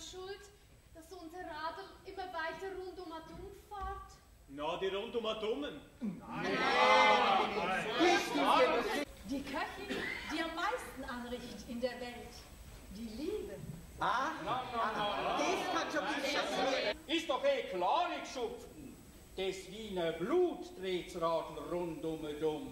schuld, dass unser Radl immer weiter rundum fährt? Na, die rundum Dummen. Nein. Die Köchin, die am meisten anricht in der Welt. Die Liebe. Ah, das kann schon nicht schaffen. Ist doch eh klar, ich schupften. Des Wiener Blut dreht's Radl rundum dumm.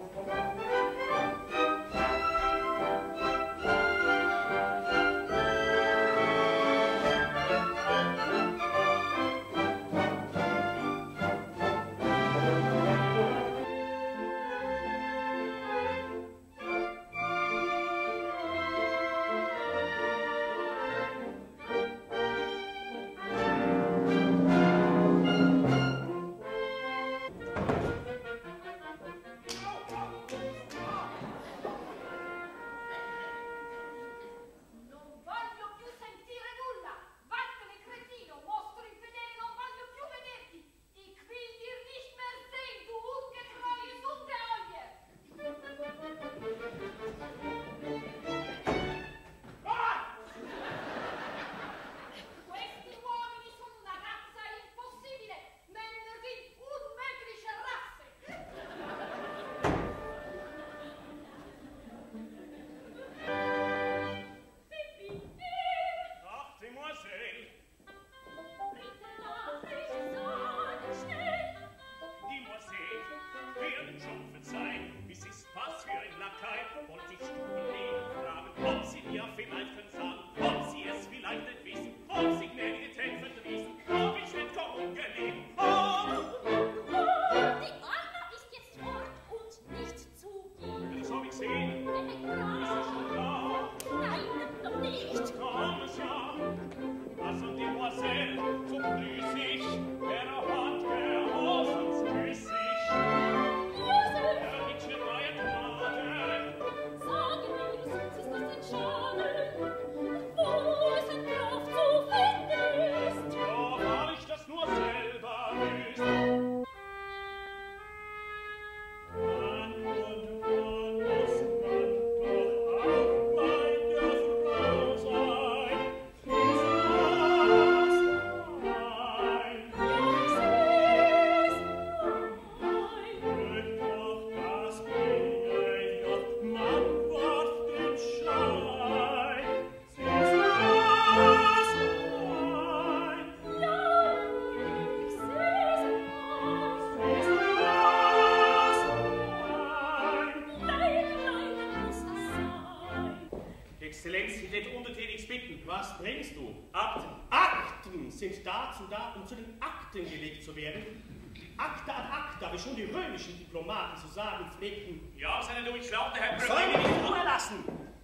Was bringst du? Akten. Akten sind dazu da, um zu den Akten gelegt zu werden. Acta ad acta, wie schon die römischen Diplomaten zu sagen pflegten. Ja, seine durchschlaute Herr Brüssel. Soll mich in Ruhe lassen?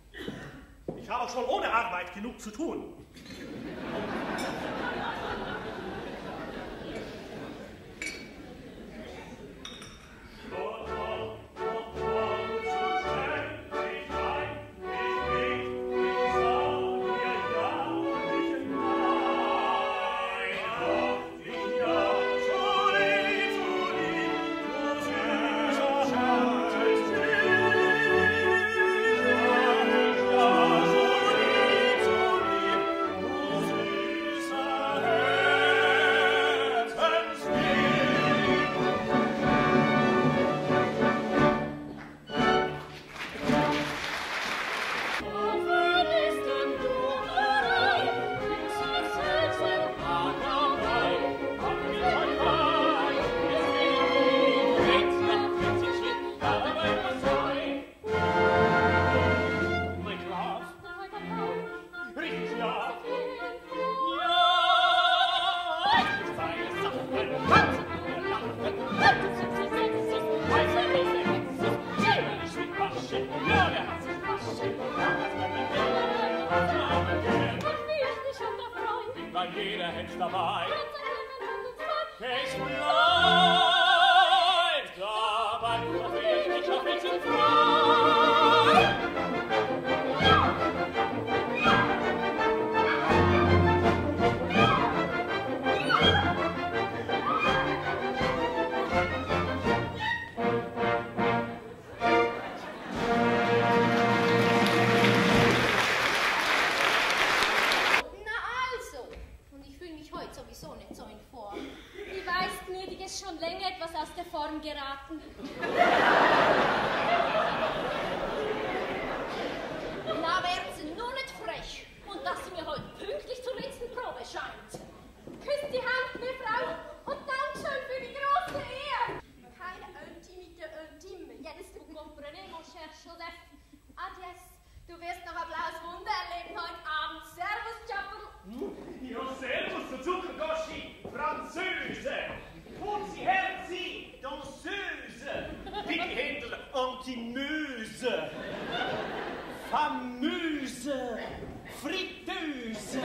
Ich habe schon ohne Arbeit genug zu tun. warten. Na, werd sie nur nicht frech. Und dass sie mir heute pünktlich zur letzten Probe scheint. Küsst die Hand, meine Frau, und Dankeschön für die große Ehe. Keine intimité intime. Jetzt, vous comprenez, mon cher Joseph. Adieu. Du wirst noch ein blaues Wunder erleben heute Abend. Servus, Chappel. Ja, servus, du Zuckergoschi, Französe. Putzi, Herzi, Danseuse. Pickhändler, Antimöse. Famöse, Fritteuse.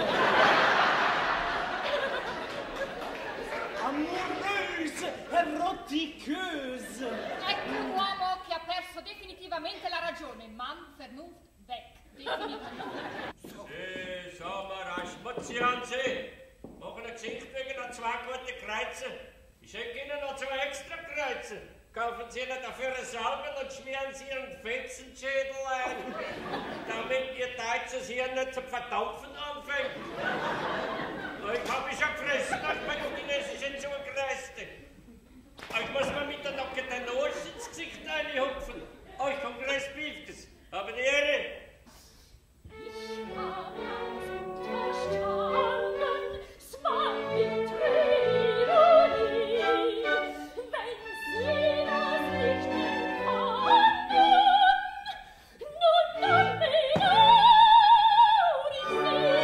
Amoureuse, erotiqueuse. Ecco un uomo che ha perso definitivamente la ragione. Man, Vernunft, weg. Definitiv. Schau mal, ein Schmutzi an Sie. Machen eine Geschichte wegen noch 2 gute Kreuze. Ich schicke Ihnen noch 2 extra Kreuze. Kaufen Sie Ihnen dafür einen Salben und schmieren Sie Ihren Fetzenschädel ein, damit Ihr Deutsches hier nicht zum Verdampfen anfängt. Ich habe mich schon gefressen nach meinem chinesischen Zugreiste. Ich muss mir mit der Nocke den Arsch ins Gesicht reinhupfen. Euch Kongress bildet es. Haben die Ehre. Ich habe alles verstanden, es war mit Ironie, wenn Sie das nicht empfangen, nun dann bedauere ich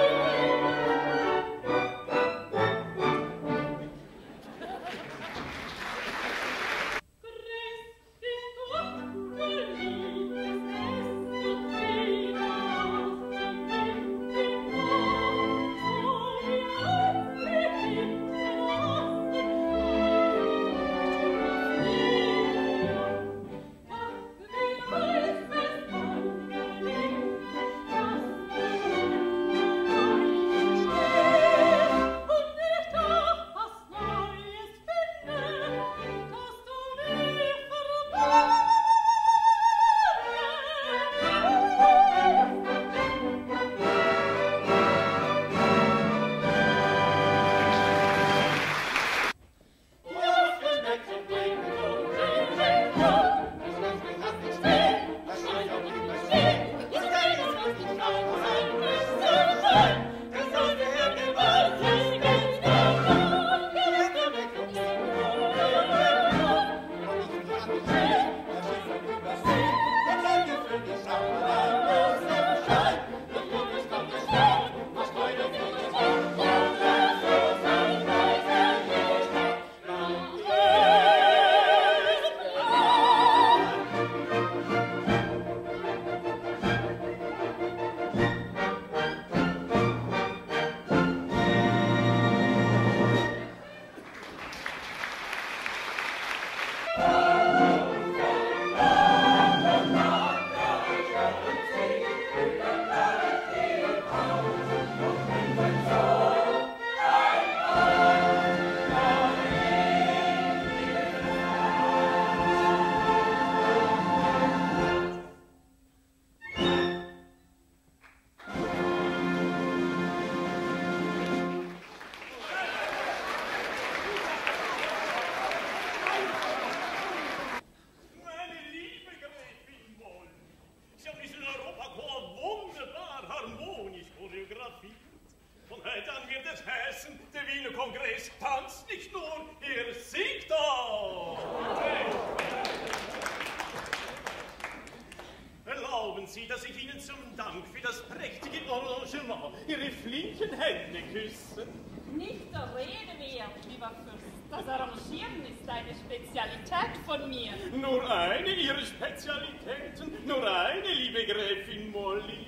Sie, dass ich Ihnen zum Dank für das prächtige Arrangement Ihre flinken Hände küsse? Nicht der Rede mehr, lieber Fürst. Das Arrangieren ist eine Spezialität von mir. Nur eine Ihrer Spezialitäten, nur eine, liebe Gräfin Molly.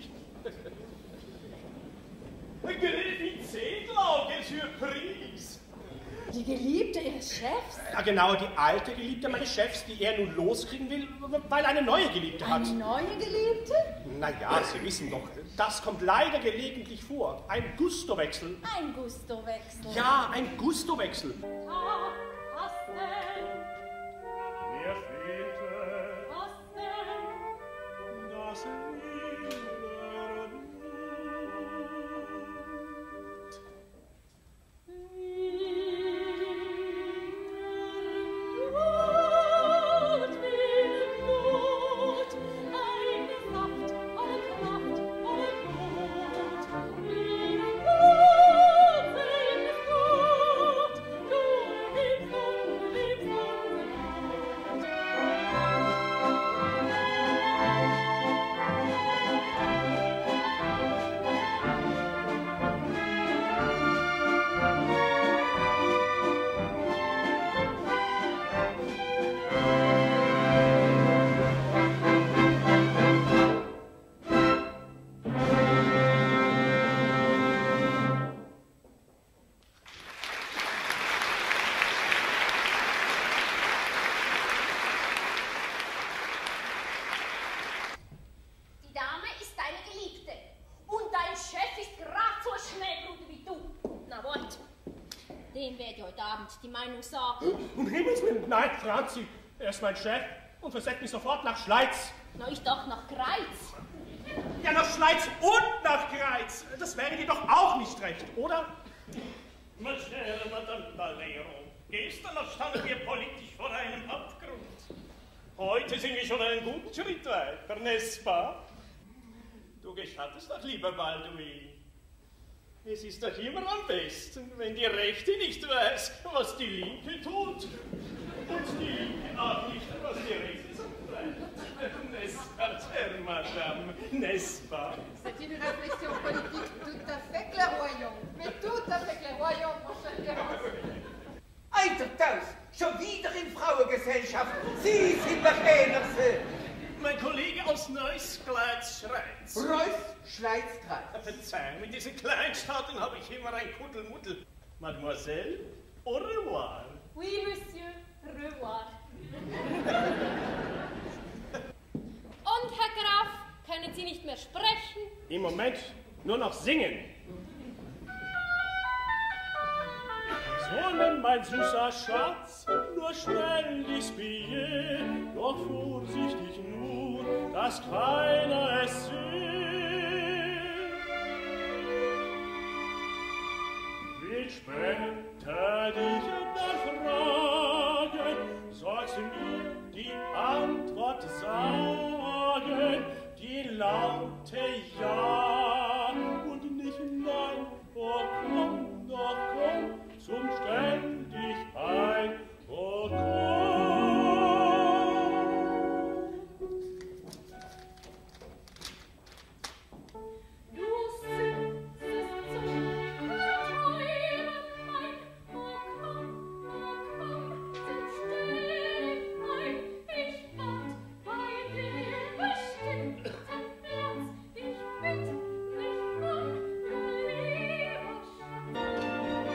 Gräfin Zedlau, quelle Surprise! Die Geliebte Ihres Chefs? Ja, genau, die alte Geliebte meines Chefs, die er nun loskriegen will, weil eine neue Geliebte hat. Eine neue Geliebte? Naja, Sie wissen doch, das kommt leider gelegentlich vor. Ein Gustowechsel. Ein Gustowechsel. Ja, ein Gustowechsel. Was denn? Wer fehlte? Was denn? Das Abend die Meinung sagen. Um Himmels Willen, nein, Franzi, er ist mein Chef und versetzt mich sofort nach Schleiz. Na, ich doch nach Greiz. Ja, nach Schleiz und nach Greiz. Das wäre dir doch auch nicht recht, oder? Meine chère Madame Valero, gestern noch standen wir politisch vor einem Abgrund. Heute sind wir schon einen guten Schritt weiter, n'est-ce pas? Du gestattest doch, lieber Balduin. Es ist doch immer am besten, wenn die Rechte nicht weiß, was die Linke tut. Und die Linke auch nicht, was die Rechte sagt. N'est-ce pas, chère Madame, n'est-ce pas? C'est une réflexion politique tout à fait clairvoyante. Mais tout à fait clairvoyante, mon cher Clémence. Alter Taus, schon wieder in Frauengesellschaft. Sie sind der Schönerste. Mein Kollege aus Neuss-Gleitz-Schreiz. Neuss-Schleiz-Greiz. Verzeihung, mit diesen Kleinstaaten habe ich immer ein Kuddelmuddel. Mademoiselle, au revoir. Oui, Monsieur, revoir. Und, Herr Graf, können Sie nicht mehr sprechen? Im Moment nur noch singen. Sonnen, mein süßer Schatz, nur schnell dies Billet, doch vorsichtig nur, dass keiner es sieht. Will später dich dann fragen, sollst du mir die Antwort sagen, die laute Ja und nicht Nein, oh komm, doch komm, zum ständig ein, oh Du sitzt so träumen ein, oh komm, zum stillen ein. Ich wart bei dir bestimmt am Herz, ich bitt mich um, du lieber Schatz.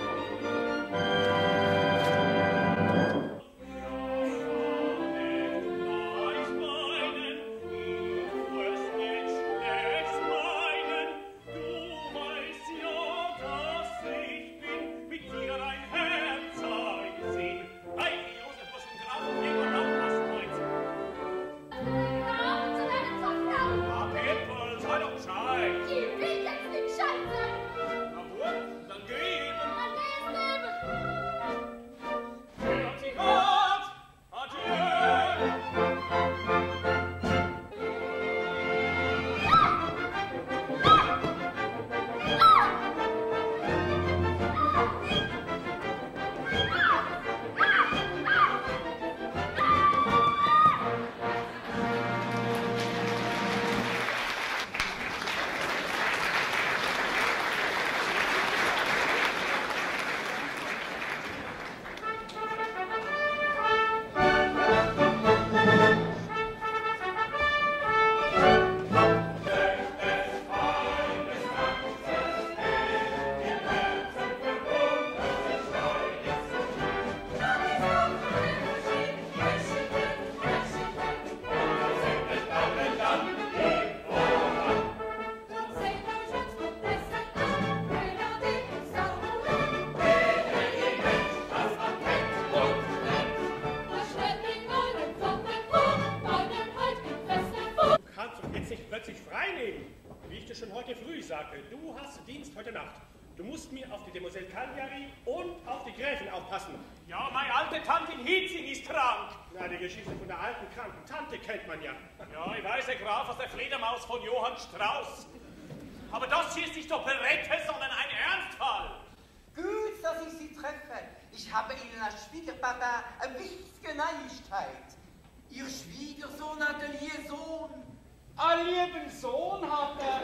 schon heute früh sagte, du hast Dienst heute Nacht. Du musst mir auf die Demoiselle Cagliari und auf die Gräfin aufpassen. Ja, meine alte Tante in Hietzing ist krank. Na, die Geschichte von der alten kranken Tante kennt man ja. Ja, ich weiß, der Graf aus der Fledermaus von Johann Strauss. Aber das hier ist nicht Operette, sondern ein Ernstfall. Gut, dass ich Sie treffe. Ich habe Ihnen als Schwiegerpapa eine wichtige Neuigkeit. Ihr Schwiegersohn hat einen Liaison. Einen lieben Sohn hat er.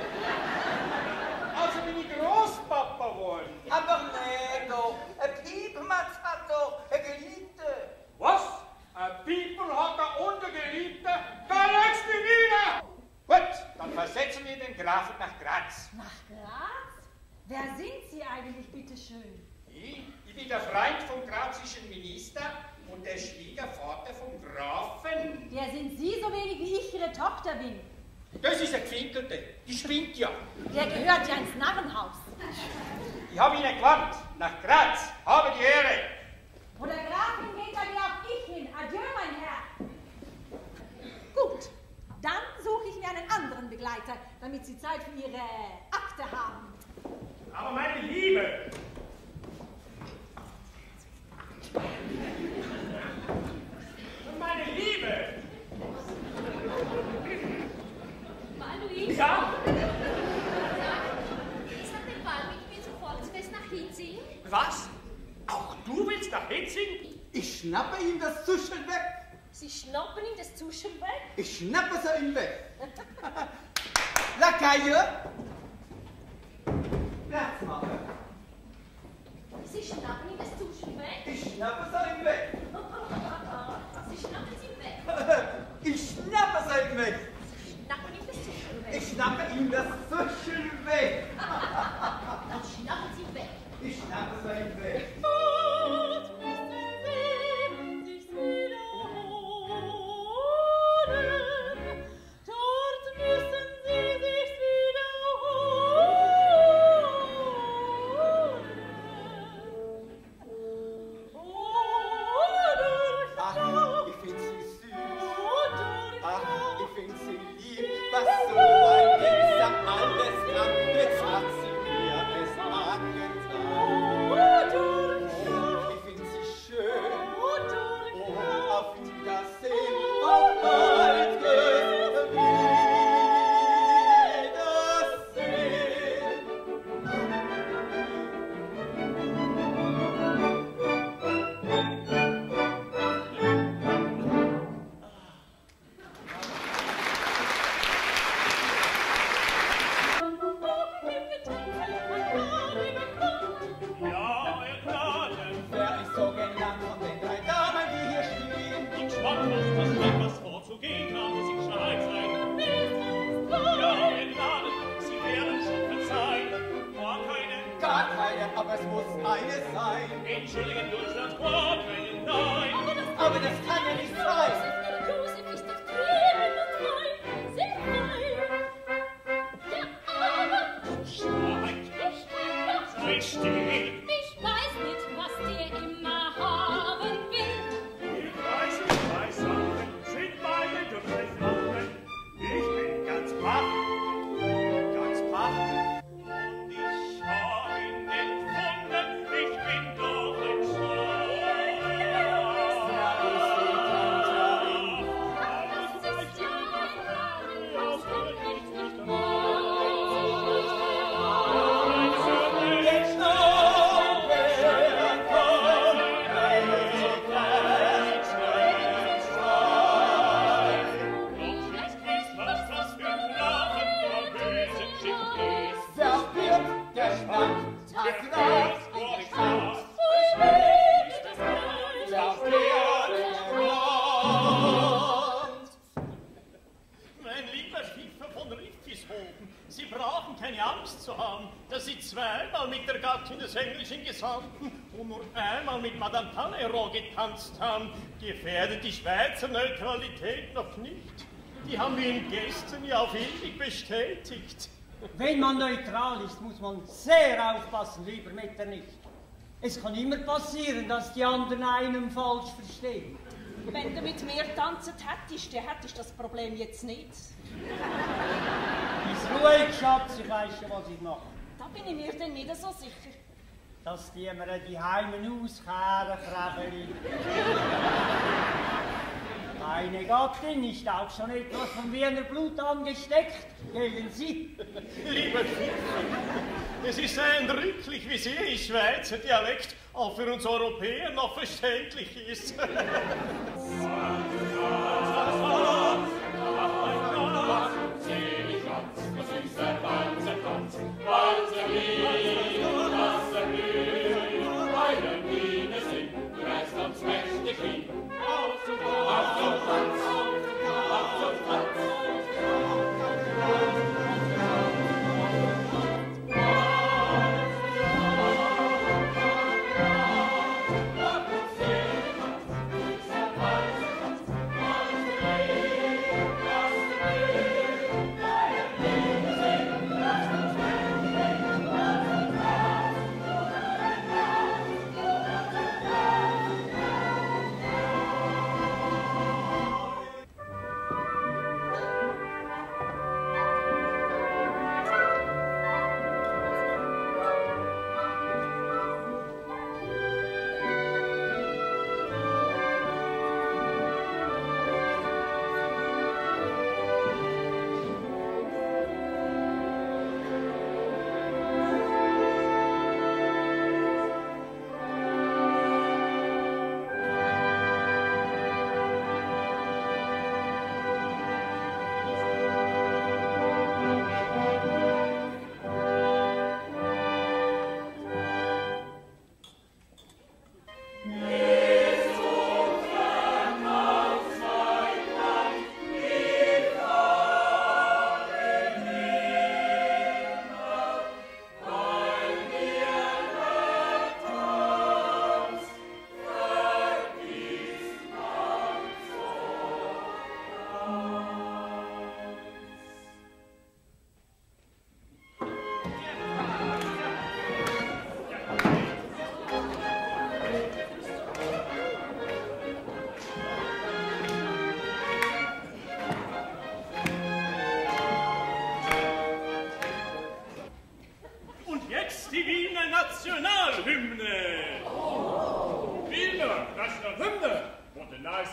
Also bin ich Großpapa geworden. Aber nee, doch. Ein Piepermatz hat doch eine Geliebte. Was? Ein Pieper hat da unter Geliebte? Da legst du wieder! Gut, dann versetzen wir den Grafen nach Graz. Nach Graz? Wer sind Sie eigentlich, bitteschön? Ich bin der Freund vom grazischen Minister und der Schwiegervater vom Grafen. Wer sind Sie so wenig, wie ich Ihre Tochter bin? Das ist eine Gefinkelte, die spinnt ja. Der gehört ja ins Narrenhaus. Ich habe Ihnen gewarnt, nach Graz, habe die Ehre. Wo der Grafin geht, da geh auch ich hin. Adieu, mein Herr. Gut, dann suche ich mir einen anderen Begleiter, damit Sie Zeit für Ihre Akte haben. Aber meine Liebe! Meine Liebe! Louise? Ja? Ist das der Ball mit mir zum Volksfest nach Hitzing? Was? Auch du willst nach Hitzing? Ich schnappe ihm das Zuschel weg. Sie schnappen ihm das Zuschel weg? Ich schnappe es ihm weg. Lakaie! Platz machen. Sie schnappen ihm das Zuschel weg? Ich schnappe es ihm weg. Sie schnappen es ihm weg? Ich schnappe es ihm weg. Schnappen ihm das Zuschel weg? Ich schnappe ihm das Zuschel weg. Dann schnappen Sie ihn weg. Ich schnappe es ihm weg. Entschuldigen, Deutschland, Gott, nein. Aber das kann ja nicht sein. Josef ist doch Tränen und Wein, sehr fein. Ja, aber Sei still. Ich weiß nicht, was der immer haben will. Ich weiß Sachen, sind beide durchgekommen. Ich bin ganz baff. Und ich hab ihn nicht gefunden, ich bin doch Sie brauchen keine Angst zu haben, dass Sie zweimal mit der Gattin des englischen Gesandten und nur einmal mit Madame Talleyrand getanzt haben, gefährdet die Schweizer Neutralität noch nicht. Die haben wir Ihnen gestern ja auf ewig bestätigt. Wenn man neutral ist, muss man sehr aufpassen, lieber Metternich. Es kann immer passieren, dass die anderen einen falsch verstehen. Wenn du mit mir tanzen hättest, dann hättest du das Problem jetzt nicht. Ist ruhig, Schatz, ich weiss schon, was ich mache. Da bin ich mir dann nicht so sicher. Dass die mir die Heimen auskehren, Krebeli. Meine Gattin ist auch schon etwas von Wiener Blut angesteckt, gegen Sie. Lieber Pfiffer, es ist eindrücklich, wie sehr Ihr Schweizer Dialekt auch für uns Europäer noch verständlich ist.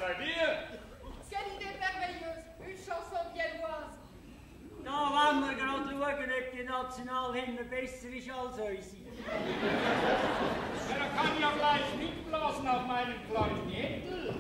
seid ihr? Quelle idée merveilleuse, une chanson bielloise. Da wollen wir gerade schauen, ob die Nationalhymne besser ist als unsere. Ja, dann kann ich ja gleich mitblasen auf meinem Klarinettel.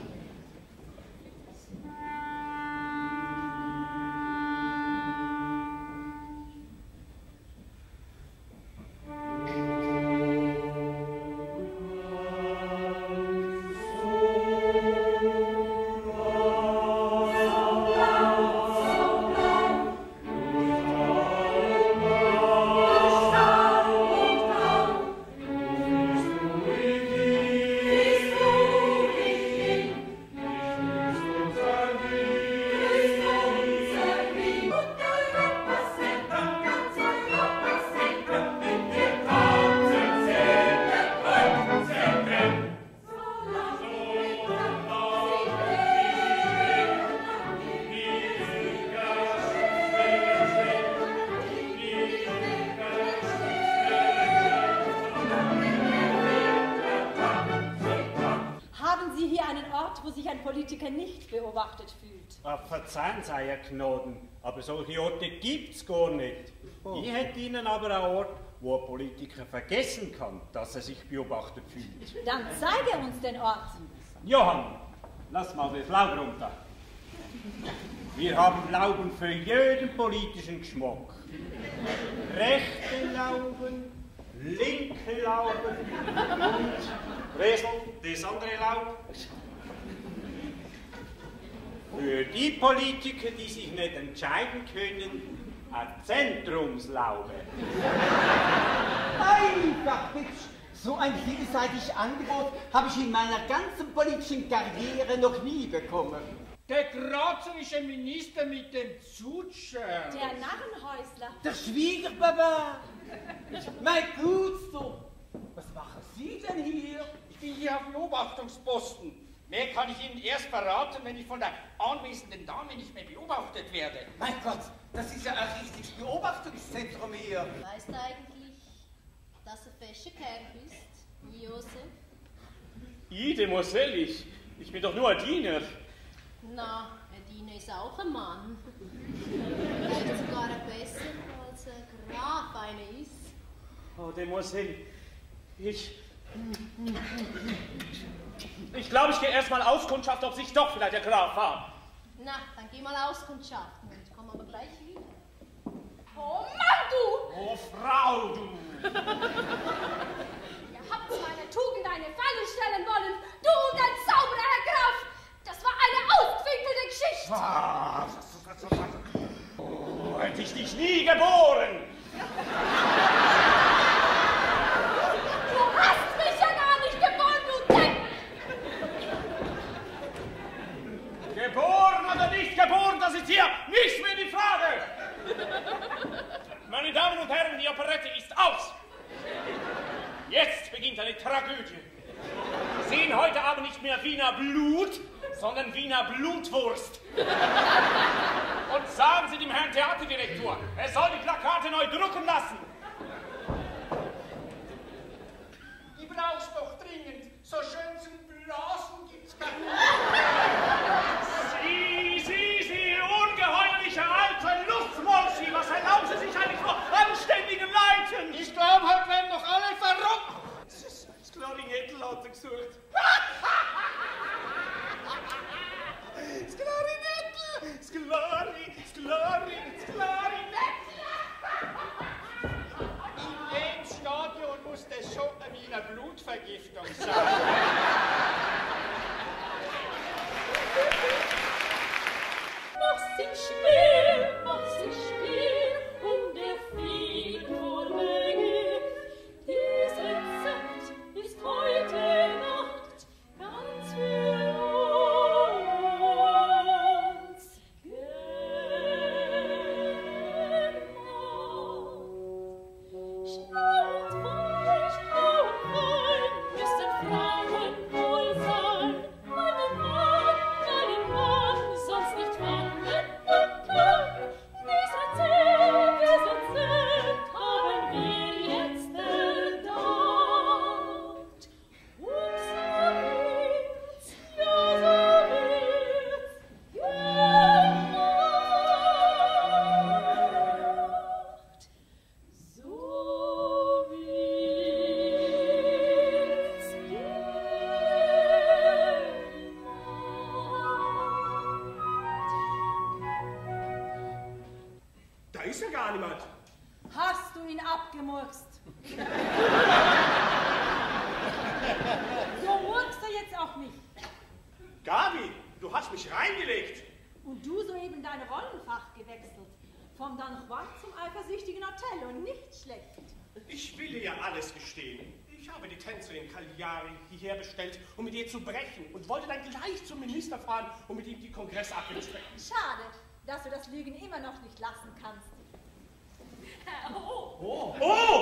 Nicht beobachtet fühlt. Verzeihen Sie, Herr Gnaden, aber solche Orte gibt's gar nicht. Ich hätte Ihnen aber einen Ort, wo ein Politiker vergessen kann, dass er sich beobachtet fühlt. Dann zeige uns den Ort. Johann, lass mal das Laub runter. Wir haben Lauben für jeden politischen Geschmack. Rechte Lauben, linke Lauben und Resel, das andere Laub. Für die Politiker, die sich nicht entscheiden können, eine Zentrumslaube. Einfach hübsch. So ein vielseitiges Angebot habe ich in meiner ganzen politischen Karriere noch nie bekommen. Der grazerische Minister mit dem Zutscher. Der Narrenhäusler. Der Schwiegerpapa. Mein Gutsdo. Was machen Sie denn hier? Ich bin hier auf Beobachtungsposten. Mehr kann ich Ihnen erst verraten, wenn ich von der anwesenden Dame nicht mehr beobachtet werde. Mein Gott, das ist ja ein richtiges Beobachtungszentrum hier. Weißt du eigentlich, dass du ein fescher Kerl bist, Josef? I, Demoiselle, ich bin doch nur ein Diener. Na, ein Diener ist auch ein Mann. Vielleicht sogar besser, als ein Graf einer ist. Oh, Demoiselle, Ich glaube, ich gehe erstmal Auskundschaft, ob sich doch vielleicht der Graf war. Na, dann geh mal Auskundschaften und komm aber gleich wieder. Oh Mann, du! Oh, Frau, du! Ihr habt meiner Tugend eine Falle stellen wollen, du und dein Zauberer, Herr Graf! Das war eine ausgefilterte Geschichte! Oh, hätte ich dich nie geboren! Du hast mich ja gar nicht geboren, du Depp! Geboren oder nicht geboren, das ist hier nicht mehr die Frage! Meine Damen und Herren, die Operette ist aus! Jetzt beginnt eine Tragödie. Sie sehen heute Abend nicht mehr Wiener Blut, sondern Wiener Blutwurst. Und sagen Sie dem Herrn Theaterdirektor, er soll die Plakate neu drucken lassen. Die brauchst doch dringend. So schön zum Blasen gibt's gar nicht. Sie, ungeheuerliche alte Lustmolchi, was erlauben Sie sich eigentlich vor anständigen Leuten? Ich glaube, heute werden doch alle verrückt. Das Klarinettel hat er gesucht. Das Klarinettel! In dem Stadion muss das schon eine Blutvergiftung sein. Mach's sich schwer, der Fiebermenge. Dies Rezept ist heute Nacht ganz für uns gemacht. Schnell und fein müssen da ist ja gar niemand. Hast du ihn abgemurkst? So murkst er jetzt auch nicht. Gabi, du hast mich reingelegt. Und du soeben dein Rollenfach gewechselt. Vom Don Juan zum eifersüchtigen Othello. Nicht schlecht. Ich will dir ja alles gestehen. Ich habe die Tänzerin Cagliari hierher bestellt, um mit ihr zu brechen und wollte dann gleich zum Minister fahren, um mit ihm die Kongressakte zu sprechen. Schade, dass du das Lügen immer noch nicht lassen kannst. Oh!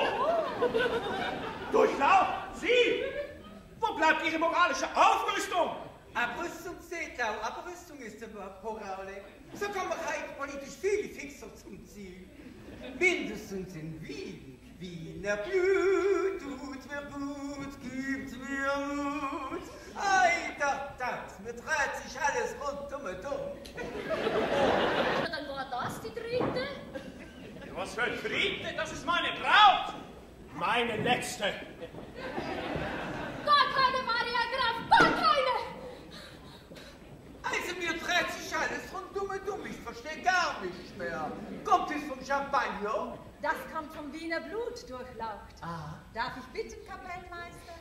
Durchlauf! Sie! Wo bleibt Ihre moralische Aufrüstung? Abrüstung, Zetlau, Abrüstung ist aber Porale. So kommen heute politisch viele Fixer zum Ziel. Mindestens in Wien. Wiener Blut, tut mir gut, gibt mir Mut. Ei, das, mir dreht sich alles rundum und um. Na, dann war das die dritte. Was für ein Dritte? Das ist meine Braut! Meine letzte! Gar keine, Maria Graf, gar keine! Also mir dreht sich alles rundum und um, ich verstehe gar nichts mehr. Kommt es vom Champagner? Das kommt vom Wiener Blut durchlaucht. Ah. Darf ich bitten, Kapellmeister?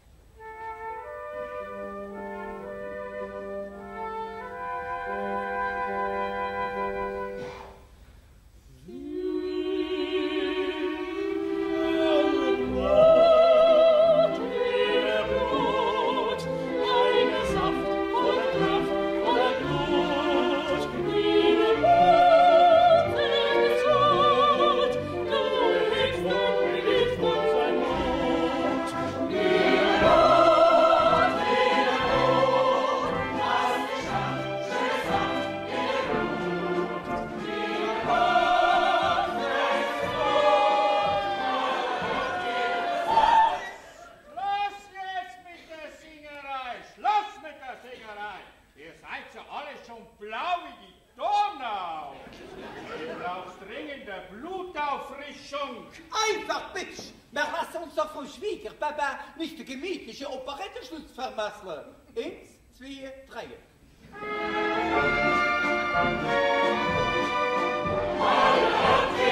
Einfach, Bitch! Wir lassen uns doch vom Schwiegerpapa nicht die gemütliche Operettenschluss vermasseln. 1, 2, 3. Hallo,